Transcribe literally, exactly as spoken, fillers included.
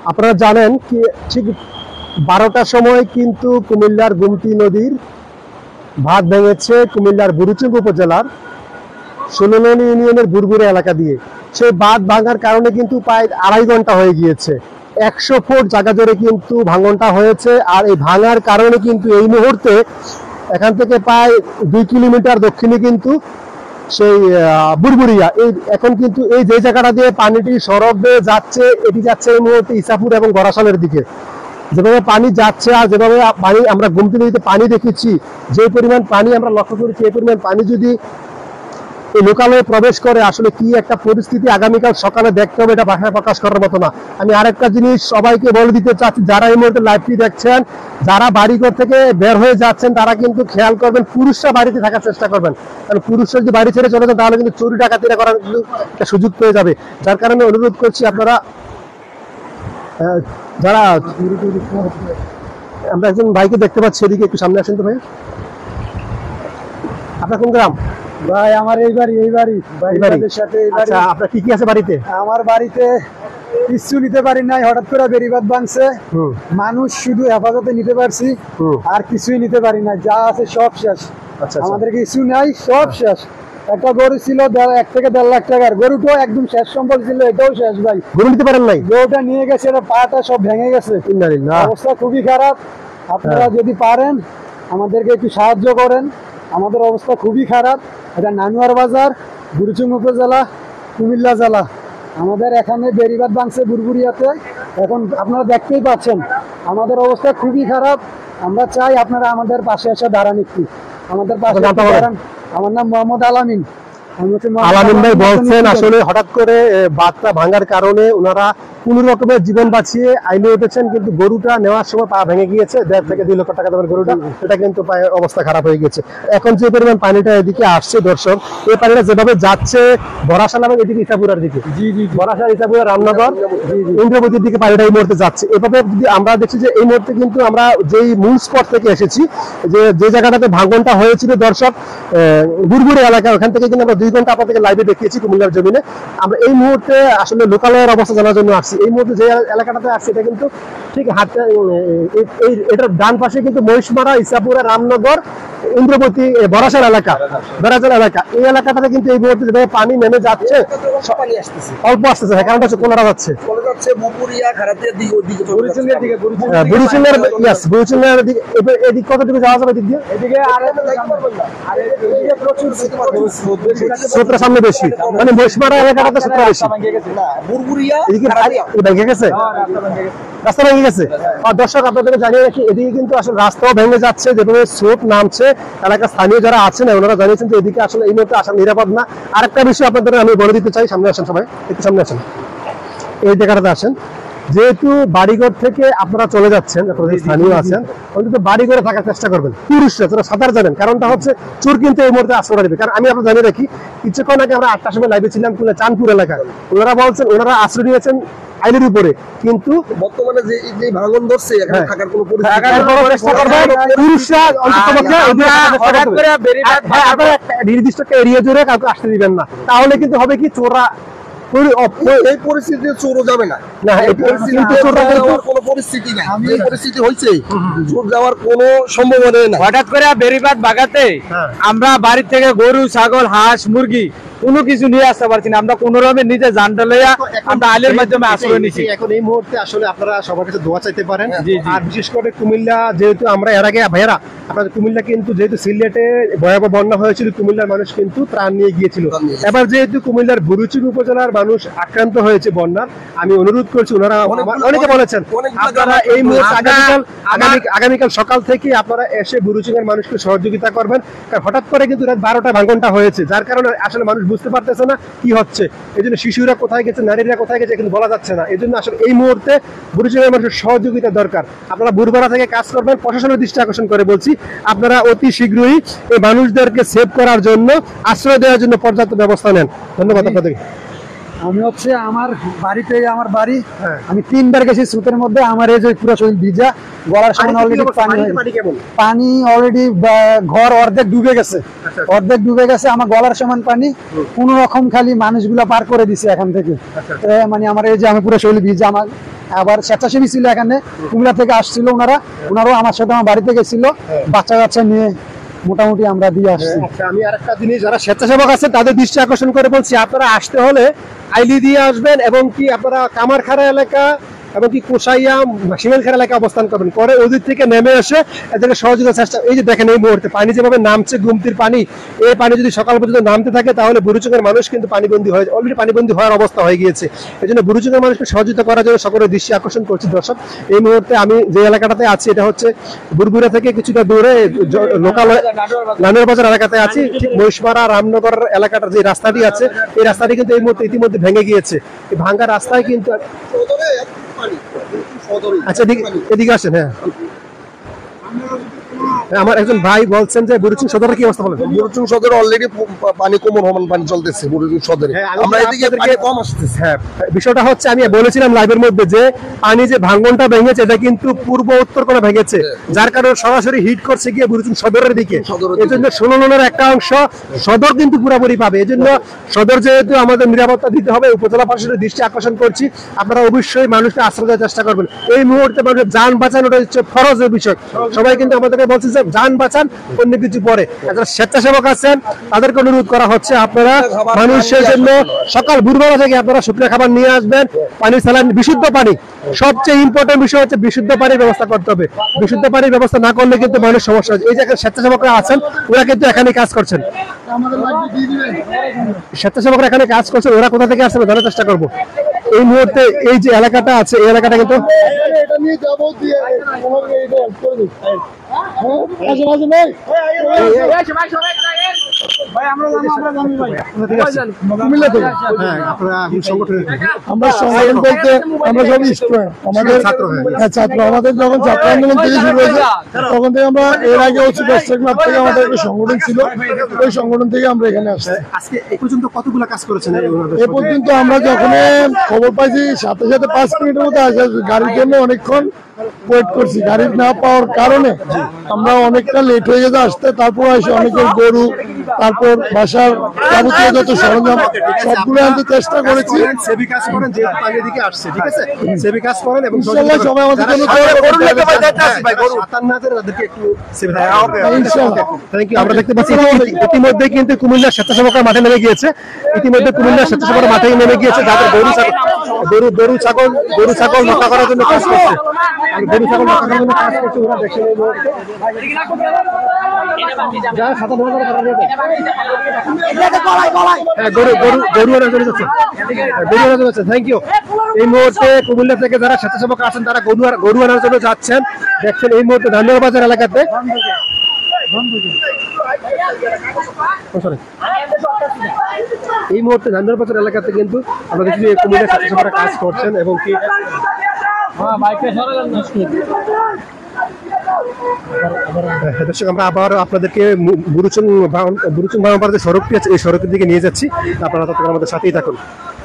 আপনারা জানেন কি ঠিক বারোটার সময় কিন্তু কুমিল্লার গুমতি নদীর বাঁধ ভেঙেছে কুমিল্লার বুড়িচং উপজেলার ষোলো নং ইউনিয়নের বুড়গুড়ি এলাকা দিয়ে। সেই বাঁধ ভাঙার কারণে কিন্তু প্রায় আড়াই ঘন্টা হয়ে গিয়েছে, একশো ফুট জায়গা জুড়ে কিন্তু ভাঙনটা হয়েছে। আর এই ভাঙার কারণে কিন্তু এই মুহূর্তে এখান থেকে প্রায় দুই কিলোমিটার দক্ষিণে কিন্তু সেই বুড়বুড়িয়া এই এখন কিন্তু এই যে জায়গাটা দিয়ে পানিটি সড়ক দিয়ে যাচ্ছে, এটি যাচ্ছে এই মুহূর্তে ইসাপুর এবং গড়াশালের দিকে। যেভাবে পানি যাচ্ছে আর যেভাবে পানি আমরা গুমতি নদীতে পানি দেখেছি, যে পরিমাণ পানি আমরা লক্ষ্য করেছি, এই পরিমাণ পানি যদি এই লোকালয়ে প্রবেশ করে আসলে কি একটা পরিস্থিতি আগামীকাল সকালে দেখতে হবে, এটা ভাষায় প্রকাশ করার মতো না। আমি আরেকটা জিনিস সবাইকে বলে দিতে চাচ্ছি, যারা এই মুহূর্তে লাইভটি দেখছেন, যারা বাড়িঘর থেকে বের হয়ে যাচ্ছেন তারা কিন্তু খেয়াল করবেন, পুরুষরা বাড়িতে থাকার চেষ্টা করবেন। কারণ পুরুষরা যদি বাড়ি ছেড়ে চলে যান তাহলে কিন্তু চুরি ডাকাতিরা করার কিন্তু একটা সুযোগ পেয়ে যাবে। যার কারণে অনুরোধ করছি আপনারা যারা, আমরা একজন ভাইকে দেখতে পাচ্ছি, এদিকে একটু সামনে আসেন তো ভাই। আপনার কোন গ্রাম? ভাই আমার এই বাড়ি, এই বাড়ি ভাইদের সাথে। আচ্ছা, আপনার কি কি আছে বাড়িতে? আমার বাড়িতে কিছু নিতে পারি নাই, হঠাৎ করে বেরিবাদ ভাঙছে, মানুষ শুধু হেফাজতে নিতে পারছি, আর কিছুই নিতে পারি না, যা আছে সব শেষ। আমাদের কিছু নাই, সব শেষ। একটা গরু ছিল এক থেকে দেড় লাখ টাকার, গরুটাও একদম শেষ সম্বল ছিল, এটাও শেষ ভাই। গরু নিতে পারেন নাই? গরুটা নিয়ে গেছে, এটা পাটা সব ভেঙে গেছে, অবস্থা খুবই খারাপ। আপনারা যদি পারেন আমাদেরকে একটু সাহায্য করেন, আমাদের অবস্থা খুবই খারাপ। এটা নানুয়ার বাজার, বুড়িচং উপজেলা, কুমিল্লা জেলা। আমাদের এখানে বেরিবাদ ভাঙছে বুড়বুড়িয়াতে, এখন আপনারা দেখতেই পাচ্ছেন আমাদের অবস্থা খুবই খারাপ। আমরা চাই আপনারা আমাদের পাশে এসে দাঁড়ান, একটু আমাদের পাশে দাঁড়ান। আমার নাম মোহাম্মদ আলামিন। আলামিন ভাই বলছেন আসলে হঠাৎ করে বাঁধটা ভাঙার কারণে ওনারা কোন রকমের জীবন বাঁচিয়ে আইলে উঠেছেন, কিন্তু গরুটা নেওয়ার সময় পা ভেঙে গিয়েছে, দেড় থেকে দুই লক্ষ টাকা দামের গরুটা, এটা কিন্তু অবস্থা খারাপ হয়ে গেছে। এখন যে পরিমাণ পানিটা এদিকে আসছে দর্শক, এই পানিটা যেভাবে যাচ্ছে বরাশাল এবং এদিকে ইসাপুরার দিকে, বরাশাল ইসাপুরা রামনগর ইন্দ্রবতীর দিকে পানিটা এই মুহূর্তে যাচ্ছে। এভাবে যদি আমরা দেখছি যে এই মুহূর্তে কিন্তু আমরা যেই মূল স্পট থেকে এসেছি, যে যে জায়গাটাতে ভাঙনটা হয়েছিল দর্শক বুড়বুড়ি এলাকা, ওখান থেকে কিন্তু আমরা দুই ঘন্টা আপনাদেরকে লাইভে দেখিয়েছি কুমিল্লার জমিনে। আমরা এই মুহূর্তে আসলে লোকালয়ের অবস্থা জানার জন্য আসছি। এই মুহূর্তে যে এলাকাটাতে আসছে এটা কিন্তু ঠিক হাতে এটার ডান পাশে কিন্তু মহিষমারা, ইসাপুরা, রামনগর, ইন্দ্রবতী, বরাশাল এলাকা, বরাশাল এলাকা। এই এলাকাটাতে কিন্তু এই মুহূর্তে যেভাবে পানি নেমে যাচ্ছে, অল্প আসতেছে, কারণটা হচ্ছে কোনটা যাচ্ছে বুড়িচংয়ের দিকে। এদিক কতটুকু যাওয়া যাবে? এদিক দিয়ে এদিকে স্রোতটা সামনে বেশি, মানে মহিষমারা এলাকাটাতে স্রোতটা বেশি। ভেঙে গেছে, রাস্তা ভেঙে গেছে। আর দর্শক আপনাদেরকে জানিয়ে রাখি, এদিকে কিন্তু আসলে রাস্তাও ভেঙে যাচ্ছে, যেভাবে স্রোত নামছে। এলাকার স্থানীয় যারা আছেন ওনারা জানিয়েছেন যে এদিকে আসলে এই মুহূর্তে আসা নিরাপদ না। আরেকটা বিষয় আপনাদের আমি বলে দিতে চাই, সামনে আসেন সবাই, একটু সামনে আসেন, এই জায়গাটাতে আসেন। যেহেতু বাড়িঘর থেকে আপনারা চলে যাচ্ছেন, আপনারা স্থানীয় আছেন, অন্তত বাড়িঘরে থাকার চেষ্টা করবেন। পুরুষরা যারা সাঁতার জানেন, কারণটা হচ্ছে চোর কিন্তু এই মুহূর্তে আশ্রয় দেবে। কারণ আমি আপনারা জানিয়ে রাখি, কিছুক্ষণ আগে আমরা আটটার সময় লাইভে ছিলাম চাঁদপুর এলাকায়, ওনারা বলছেন ওনারা আশ্রয় নিয়েছেন আইলের উপরে, কিন্তু বর্তমানে যে যে ভাঙন ধরছে এখানে থাকার কোনো চেষ্টা করবেন পুরুষরা, নির্দিষ্ট একটা এরিয়া জুড়ে কাউকে আসতে দিবেন না। তাহলে কিন্তু হবে কি, চোরা এই পরিস্থিতিতে চোরও যাবে না। না, এই পরিস্থিতিতে চোর যাওয়ার কোনো পরিস্থিতি নাই। এই পরিস্থিতি হইছে, চোর যাওয়ার কোনো সম্ভাবনা নাই। হঠাৎ করে বেরিবাদ ভাগাতে আমরা বাড়ি থেকে গরু, ছাগল, হাঁস, মুরগি কোনো কিছু নিয়ে আসতে পারছি না। আমরা কোনো রকমে নিজে জানটা লইয়া আমরা আইলের মাধ্যমে আশ্রয় নিচ্ছি। এখন এই মুহূর্তে আসলে আপনারা সবার কাছে দোয়া চাইতে পারেন। আর বিশেষ করে কুমিল্লা, যেহেতু আমরা এর আগে ভাইয়েরা আপনাদের কুমিল্লা কিন্তু যেহেতু সিলেটে ভয়াবহ বন্যা হয়েছিল, কুমিল্লার মানুষ কিন্তু ত্রাণ নিয়ে গিয়েছিল। এবার যেহেতু কুমিল্লার বুড়িচং উপজেলার মানুষ আক্রান্ত হয়েছে বন্যার, আমি অনুরোধ করছি, ওনারা অনেকে বলেছেন আপনারা এই মুহূর্তে আগামীকাল আগামীকাল সকাল থেকে আপনারা এসে বুড়িচং এর মানুষকে সহযোগিতা করবেন। কারণ হঠাৎ করে কিন্তু রাত বারোটা ভাঙনটা হয়েছে, যার কারণে আসলে মানুষ বুঝতে পারতেছে না কি হচ্ছে। এই জন্য শিশুরা কোথায় গেছে, নারীরা কোথায় গেছে কিন্তু বলা যাচ্ছে না। এই জন্য আসলে এই মুহূর্তে বুড়িচং এর মানুষের সহযোগিতা দরকার। আপনারা বুড়বাড়া থেকে কাজ করবেন, প্রশাসনের দৃষ্টি আকর্ষণ করে বলছি, আপনারা অতি শীঘ্রই এই মানুষদেরকে সেভ করার জন্য, আশ্রয় দেওয়ার জন্য পর্যাপ্ত ব্যবস্থা নেন। ধন্যবাদ আপনাদেরকে। আমি হচ্ছে আমার বাড়িতে, আমার বাড়ি, আমি তিনবার গেছি স্রোতের মধ্যে, আমার এই যে পুরো শরীর ভিজা, গলার সামনে অলরেডি পানি, পানি অলরেডি ঘর অর্ধেক ডুবে গেছে, অর্ধেক ডুবে গেছে, আমার গলার সমান পানি। কোন রকম খালি মানুষগুলা পার করে দিছে এখান থেকে, মানে আমার এই যে আমি পুরো শরীর ভিজা, আমার আবার স্বেচ্ছাসেবী ছিল এখানে, কুমিল্লা থেকে আসছিল ওনারা, ওনারাও আমার সাথে আমার বাড়িতে গেছিল, বাচ্চা কাচ্চা নিয়ে মোটামুটি আমরা দিয়ে আসছি। আচ্ছা, আমি আরেকটা জিনিস, যারা স্বেচ্ছাসেবক আছেন তাদের দৃষ্টি আকর্ষণ করে বলছি, আপনারা আসতে হলে আইলি দিয়ে আসবেন এবং কি আপনারা কামারখাড়া এলাকা এবং কি কোষাইয়া শিমেলখাড়া এলাকায় অবস্থান করবেন, করে ওদিক থেকে নেমে এসে এদেরকে সহযোগিতা চেষ্টা। এই যে দেখেন এই মুহূর্তে পানি যেভাবে নামছে, গুমতির পানি, এই পানি যদি সকাল পর্যন্ত নামতে থাকে তাহলে বুড়িচুঙ্গের মানুষ কিন্তু পানিবন্দী হয়ে, অলরেডি পানিবন্দী হওয়ার অবস্থা হয়ে গিয়েছে। এই জন্য বুড়িচুঙ্গের মানুষকে সহযোগিতা করার জন্য সকলের দৃষ্টি আকর্ষণ করছি। দর্শক, এই মুহূর্তে আমি যে এলাকাটাতে আছি এটা হচ্ছে বুড়বুড়া থেকে কিছুটা দূরে লোকাল নানুয়ার বাজার এলাকাতে আছি। ঠিক মহিষমারা রামনগর এলাকাটার যে রাস্তাটি আছে, এই রাস্তাটি কিন্তু এই মুহূর্তে ইতিমধ্যে ভেঙে গিয়েছে। এই ভাঙ্গা রাস্তায় কিন্তু, আচ্ছা এদিকে আসেন। হ্যাঁ, আমার একজন ভাই বলছেন যে বুড়িচুং সদরের কি অবস্থা বলেন? বুড়িচুং সদরে অলরেডি পানি কোমর সমান পানি চলতেছে বুড়িচুং সদরে, আমরা এদিকে পানি কম আসতেছে। হ্যাঁ, বিষয়টা হচ্ছে আমি বলেছিলাম লাইভের মধ্যে যে পানি যে ভাঙ্গনটা ভেঙেছে এটা কিন্তু পূর্ব উত্তর কোণে ভেঙেছে, যার কারণে সরাসরি হিট করছে গিয়ে বুড়িচুং সদরের দিকে। এই জন্য ষোলনের একটা অংশ সদর কিন্তু পুরোপুরি পাবে। এই জন্য সদর যেহেতু আমাদের নিরাপত্তা দিতে হবে, উপজেলা প্রশাসনের দৃষ্টি আকর্ষণ করছি, আপনারা অবশ্যই মানুষকে আশ্রয় দেওয়ার চেষ্টা করবেন। এই মুহূর্তে মানুষের যান বাঁচানোটা হচ্ছে ফরজের বিষয়। সবাই কিন্তু আমাদেরকে বলছে যে যান বাঁচান, অন্য কিছু পরে। যারা স্বেচ্ছাসেবক আছেন তাদেরকে অনুরোধ করা হচ্ছে আপনারা মানুষের জন্য সকাল ভোরবেলা থেকে আপনারা শুকনো খাবার নিয়ে আসবেন, পানি স্যালাইন, বিশুদ্ধ পানি। সবচেয়ে ইম্পর্টেন্ট বিষয় হচ্ছে বিশুদ্ধ পানির ব্যবস্থা করতে হবে। বিশুদ্ধ পানির ব্যবস্থা না করলে কিন্তু মানুষ সমস্যা হয়। এই যে স্বেচ্ছাসেবকরা আছেন ওরা কিন্তু এখানে কাজ করছেন, স্বেচ্ছাসেবকরা এখানে কাজ করছেন, ওরা কোথা থেকে আসছে জানার চেষ্টা করবো। এই মুহূর্তে এই যে এলাকাটা আছে এই এলাকাটা কিন্তু আমরা সংগঠন বলতে আমরা সব স্টুডেন্ট, আমাদের ছাত্র, আমাদের যখন ছাত্র আন্দোলন থেকে শুরু হয়েছে তখন থেকে আমরা, এর আগে হচ্ছে ক্লাব থেকে আমাদের একটা সংগঠন ছিল, ওই সংগঠন থেকে আমরা এখানে আসছি। আজকে এই পর্যন্ত কতগুলো কাজ করেছেন? এ পর্যন্ত আমরা যখন খবর পাইছি সাথে সাথে পাঁচ মিনিটের মধ্যে আসে, গাড়ির জন্য অনেকক্ষণ ওয়েট করছি, গাড়ি না পাওয়ার কারণে আমরা অনেকটা লেট হয়ে গেছে আসতে। তারপর এসে অনেকের গরু, তারপর বাসার যাবতীয় যত সরঞ্জাম সবগুলো আনতে চেষ্টা করেছি। সেবি কাজ করেন যেহেতু পানির দিকে আসছে, ঠিক আছে, সেবি কাজ করেন এবং ইনশাআল্লাহ সবাই আমাদের জন্য থ্যাংক ইউ। আমরা দেখতে পাচ্ছি ইতিমধ্যে কিন্তু কুমিল্লার স্বেচ্ছাসেবকরা মাঠে নেমে গিয়েছে, ইতিমধ্যে কুমিল্লার স্বেচ্ছাসেবকরা মাঠে নেমে গিয়েছে, যাদের গরু গরু গরু ছাগল গরু ছাগল রক্ষা করার জন্য কাজ করছে, গরু ছাগল রক্ষা করার জন্য কাজ করছে। ওরা দেখছে থ্যাংক ইউ। এই মুহূর্তে কুমিল্লা থেকে যারা স্বেচ্ছাসেবক আছেন তারা গরু গরু আনার জন্য যাচ্ছেন। দেখছেন এই মুহূর্তে ধানবাজার বাজার এলাকাতে এই মুহূর্তে ধানবাজার বাজার এলাকাতে কিন্তু আমরা দেখছি কুমিল্লা স্বেচ্ছাসেবকরা কাজ করছেন এবং কি দর্শক আমরা আবার আপনাদেরকে বুড়িচুং বুড়িচুং বাংলার যে সড়কটি আছে এই সড়কের দিকে নিয়ে যাচ্ছি, আপনারা ততক্ষণ আমাদের সাথেই থাকুন।